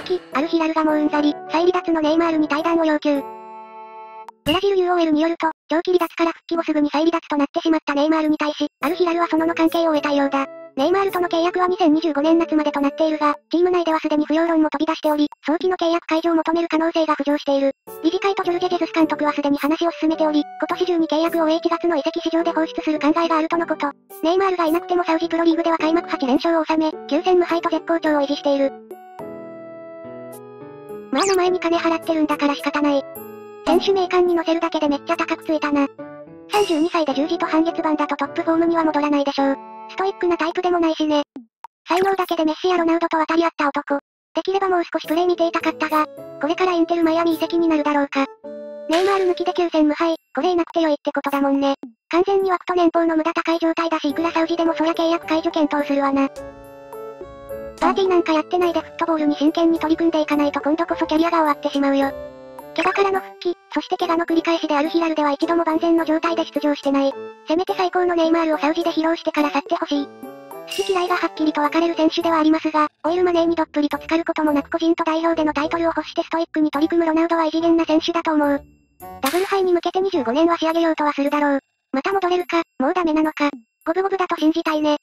席、アルヒラルがもううんざり、再離脱のネイマールに退団を要求。ブラジル UOL によると、長期離脱から復帰後すぐに再離脱となってしまったネイマールに対し、アルヒラルはその関係を終えたいようだ。ネイマールとの契約は2025年夏までとなっているが、チーム内ではすでに不要論も飛び出しており、早期の契約解除を求める可能性が浮上している。理事会とジョルジェ・ジェズス監督はすでに話を進めており、今年中に契約を終え1月の移籍市場で放出する考えがあるとのこと。ネイマールがいなくてもサウジプロリーグでは開幕8連勝を収め、9戦無敗と絶好調を維持している。まあ名前に金払ってるんだから仕方ない。選手名鑑に載せるだけでめっちゃ高くついたな。32歳で10時と半月板だとトップフォームには戻らないでしょう。ストイックなタイプでもないしね。才能だけでメッシやロナウドと渡り合った男。できればもう少しプレー見ていたかったが、これからインテルマイアミ移籍になるだろうか。ネイマール抜きで9戦無敗、これいなくてよいってことだもんね。完全に枠と年俸の無駄高い状態だしいくらサウジでもそりゃ契約解除検討するわな。パーティーなんかやってないでフットボールに真剣に取り組んでいかないと今度こそキャリアが終わってしまうよ。怪我からの復帰、そして怪我の繰り返しでアルヒラルでは一度も万全の状態で出場してない。せめて最高のネイマールをサウジで披露してから去ってほしい。好き嫌いがはっきりと分かれる選手ではありますが、オイルマネーにどっぷりと浸かることもなく個人と代表でのタイトルを欲してストイックに取り組むロナウドは異次元な選手だと思う。ダブル杯に向けて25年は仕上げようとはするだろう。また戻れるか、もうダメなのか。五分五分だと信じたいね。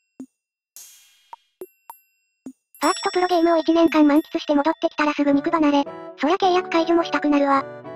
パーキとプロゲームを1年間満喫して戻ってきたらすぐ肉離れ。そりゃ契約解除もしたくなるわ。